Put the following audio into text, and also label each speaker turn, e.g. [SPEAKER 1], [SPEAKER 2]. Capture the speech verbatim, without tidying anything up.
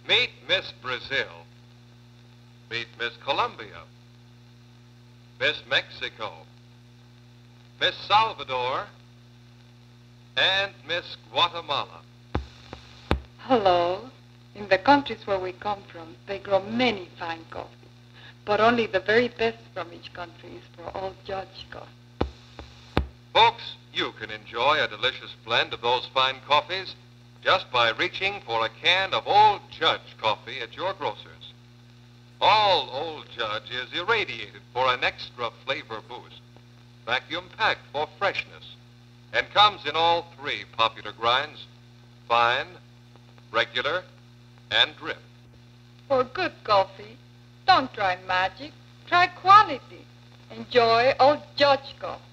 [SPEAKER 1] Meet Miss Brazil. Meet Miss Colombia. Miss Mexico. Miss Salvador. And Miss Guatemala.
[SPEAKER 2] Hello. In the countries where we come from, they grow many fine coffees. But only the very best from each country is for Old Judge coffee.
[SPEAKER 1] Folks, you can enjoy a delicious blend of those fine coffees just by reaching for a can of Old Judge coffee at your grocer's. All Old Judge is irradiated for an extra flavor boost, vacuum-packed for freshness, and comes in all three popular grinds, fine, regular, and drip.
[SPEAKER 2] For good coffee, don't try magic, try quality. Enjoy Old Judge coffee.